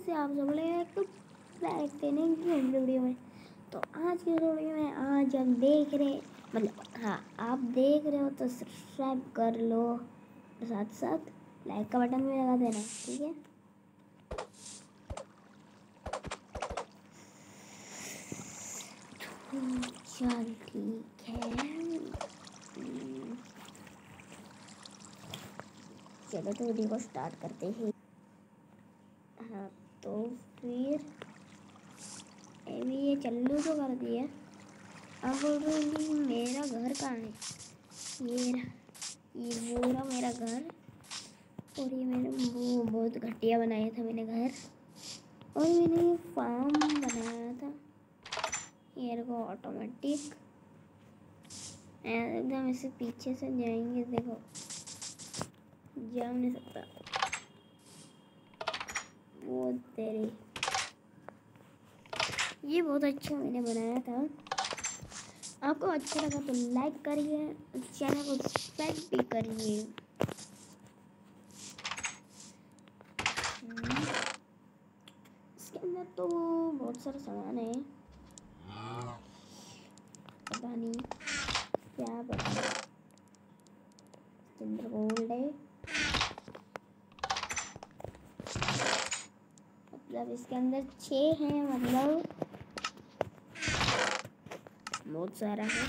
कैसे आप सब लोग तो देखते नहीं कि वीडियो में। तो आज की वीडियो में आज हम देख रहे मतलब हाँ आप देख रहे हो तो सब्सक्राइब कर लो, साथ साथ लाइक का बटन भी लगा देना, ठीक है। चल ठीक है, चलो तो वीडियो को स्टार्ट करते हैं। हाँ तो फिर अभी ये चल्लू तो कर दिया। अब बोल रही मेरा घर कहाँ है। ये वो रहा मेरा घर। और ये मैंने वो बहुत घटिया बनाया था मैंने घर। और मैंने ये फार्म बनाया था, ये रखो ऑटोमेटिक। एकदम इसे पीछे से जाएंगे, देखो जा नहीं सकता वो तेरी। ये बहुत अच्छा मैंने बनाया था। आपको अच्छा लगा तो लाइक करिए, चैनल को सब्सक्राइब भी करिए। इसके अंदर तो बहुत सारा सामान है, पता नहीं क्या पता। इसके अंदर गोल्ड है, मतलब इसके अंदर 6 हैं, मतलब बहुत सारा है।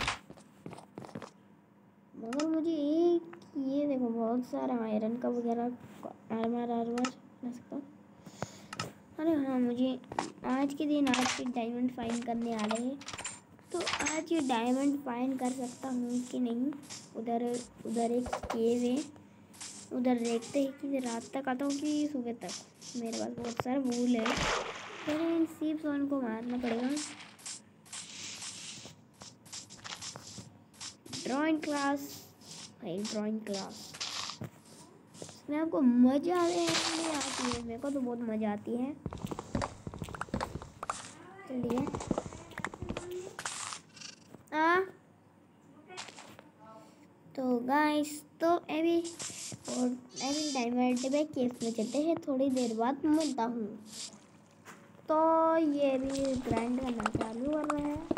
मगर मुझे एक ये देखो बहुत सारा आयरन का वगैरह आर्मर बना सकता हूँ। अरे हाँ, मुझे आज के दिन आज के डायमंड फाइंड करने आ रहे हैं, तो आज ये डायमंड फाइंड कर सकता हूँ कि नहीं। उधर एक केव है, उधर देखते हैं कि रात तक आता हूँ कि सुबह तक। मेरे पास बहुत सारा वूल है, पहले इन सीप्स को मारना पड़ेगा। ड्राइंग क्लास भाई, ड्राइंग क्लास में आपको मज़ा नहीं आती है। मेरे को तो बहुत मज़ा आती है। चलिए तो गाइस, तो अभी डायमंड में केस में चलते हैं, थोड़ी देर बाद मिलता हूँ। तो ये भी ग्राइंड करना चालू कर रहा है।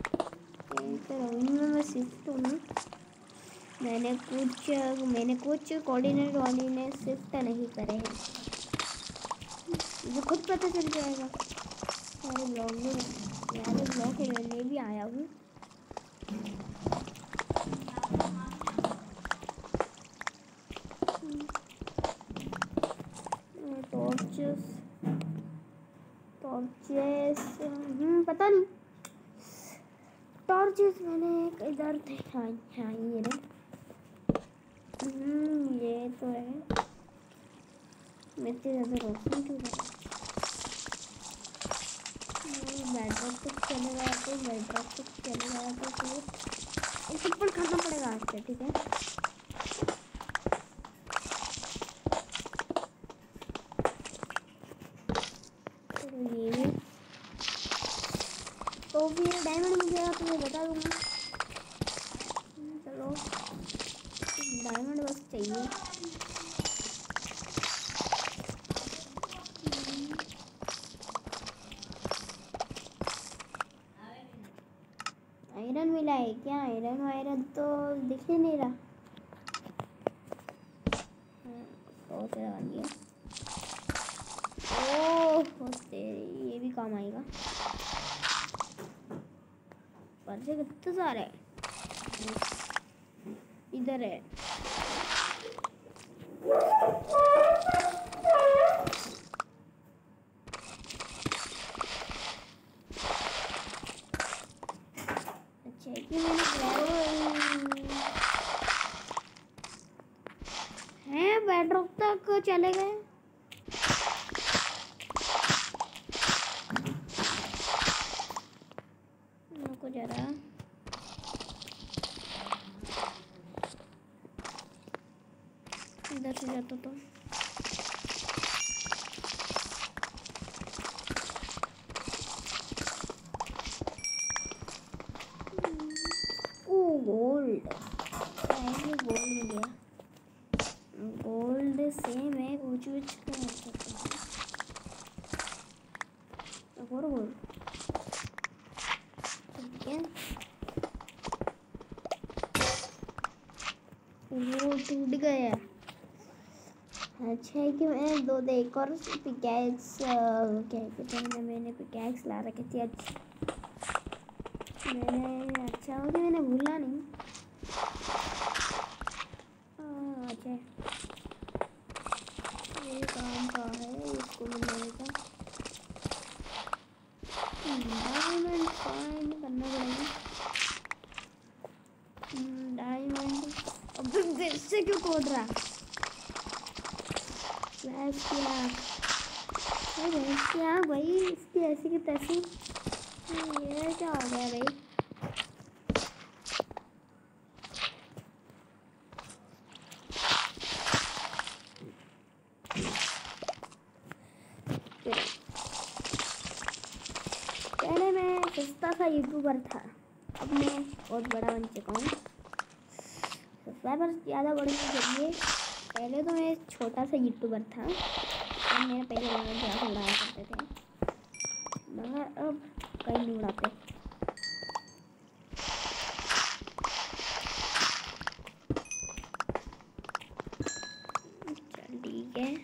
तो मैं शिफ्ट हूँ। मैंने कुछ कोऑर्डिनेट शिफ्ट नहीं करे हैं, मुझे खुद पता चल जाएगा। सारे ब्लॉग के लिए भी आया हूँ। टॉर्चेस पता नहीं, टॉर्चेस मैंने एक इधर थे। हाँ ये रहे। ये तो है। मैं इतनी ज़्यादा रोशनी क्यों कर बेडरॉक तक चलेगा, तो बेडरॉक तक चलेगा तो फिर एक ऊपर खाना पड़ेगा आज से, ठीक है। तो ये तो फिर डायमंड मिल जाएगा तो मैं बता दूँगा। चलो डायमंड बस चाहिए। आयरन मिला है क्या? आयरन तो दिख ही नहीं रहा। बहुत लगा दिया। ओह तेरी, ये भी काम आएगा। पर्चे कितने सारे इधर है। अच्छा कि मैंने बेडरॉक तक चले गए। को जरा इधर से जाता तो गोल्ड मिल गया। गोल्ड सेम है, कुछ कर सकते हैं। और गोल। ठीक है, वो टूट गया। अच्छा है कि मैं दो एक और पिकैक्स क्या कहते हैं, मैंने पिकैक्स ला रखी थी। अच्छा हो कि मैंने भूला नहीं। अच्छा ये काम का है, इसको मिलेगा डायमंड फाइंड करना पड़ेगा। डायमंड अब फिर से क्यों खोद रहा? क्या भाई, इसकी ऐसी की तैसी। ये क्या हो गया भाई? पहले मैं सस्ता सा यूट्यूबर था, अब मैं बहुत बड़ा बन चुका हूँ। सब्सक्राइबर्स ज़्यादा बढ़ने के लिए पहले तो मैं छोटा सा यूट्यूबर था, और मेरे पहले ज़्यादा उड़ाया करते थे, मगर अब कहीं नहीं उड़ाते। चल ठीक है,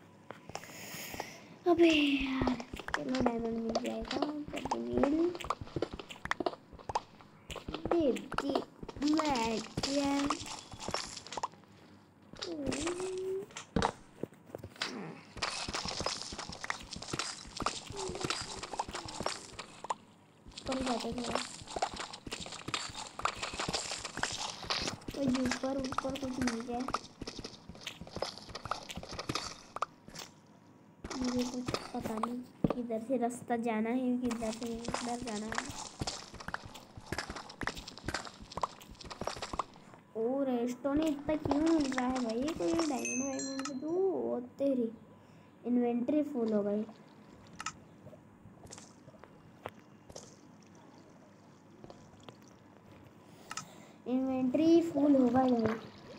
अबे यार चलो डायमंड मिल जाएगा। मिल दे मैं क्या ऊपर जाते थोड़ा, ऊपर ऊपर कुछ मिल जाए। मुझे कुछ पता नहीं किधर से रास्ता जाना है, किधर से इधर जाना है। और रेस्टोरेंट इतना क्यों मिल रहा है भाई? कोई डायमंड वायमंड दो, तेरी इन्वेंट्री फुल हो गई। इन्वेंट्री फुल होगा भाई।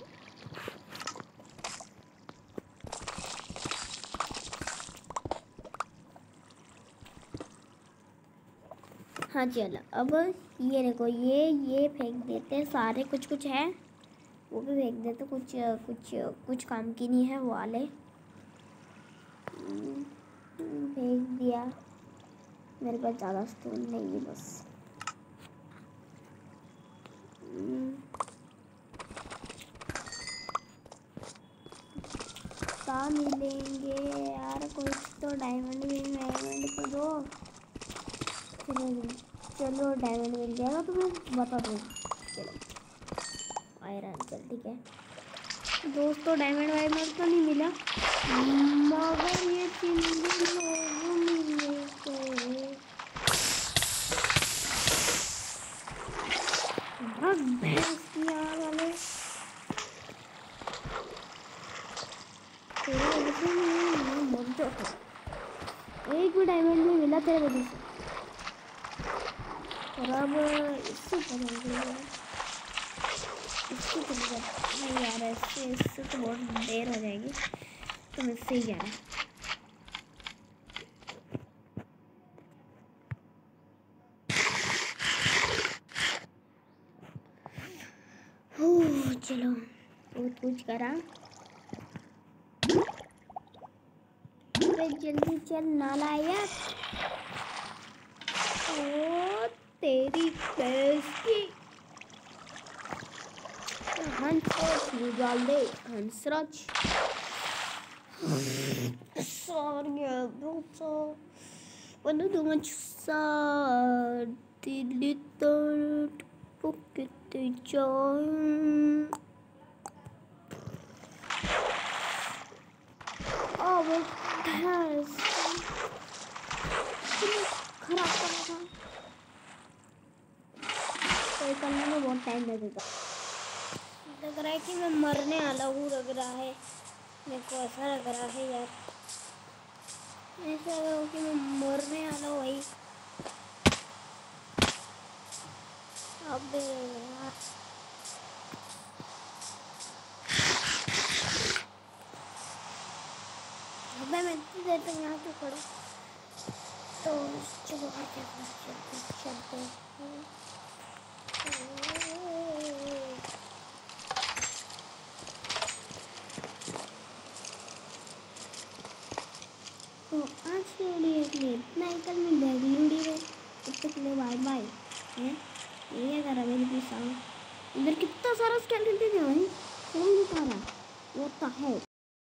हाँ चलो, अब ये देखो, ये फेंक देते हैं सारे, कुछ कुछ है वो भी फेंक देते, कुछ कुछ कुछ काम की नहीं है वो वाले। फेंक दिया, मेरे पास ज़्यादा स्टोन नहीं है बस। कहाँ मिलेंगे यार? कुछ तो डायमंड तो दो। चलो डायमंड मिल जाएगा तो मैं बता दूँगा। चलो आयरन, चल ठीक है दोस्तों, डायमंड वायमंड तो नहीं मिला, मगर ये भैंस की आग वाले तेरे वजह से मैं मर जाता। एक भी डायमंड नहीं मिला तेरे वजह से, और अब इससे नहीं यार, इससे तो बहुत देर हो जाएगी, तो मैं इससे ही जाना। चलो बहुत कुछ करा, जल्दी चल नालायक। ओ तेरी भैंस की हंसराज निकाल दे, Hansraj. Sorry about when I do much sad little pocket joy. Oh my gosh, खराब करना था, तो करने में बहुत टाइम लगेगा। लग रहा है कि मैं मरने वाला हूँ, लग रहा है मेरे को, ऐसा लग रहा है यार, ऐसा लग रहा है कि मैं मरने वाला हूँ भाई। अबे यार अबे मैं इतनी देर तक यहाँ क्यों खड़ा? तो चलो चलते चलते तो आज की वीडियो के लिए इतना ही। कल मिल जाएगी वीडियो में, तब तक के लिए बाय बाय। हैं ये करा मेरे पीछे इधर कितना सारा स्केलेटन थे भाई, समझ नहीं पा रहा। What the hello.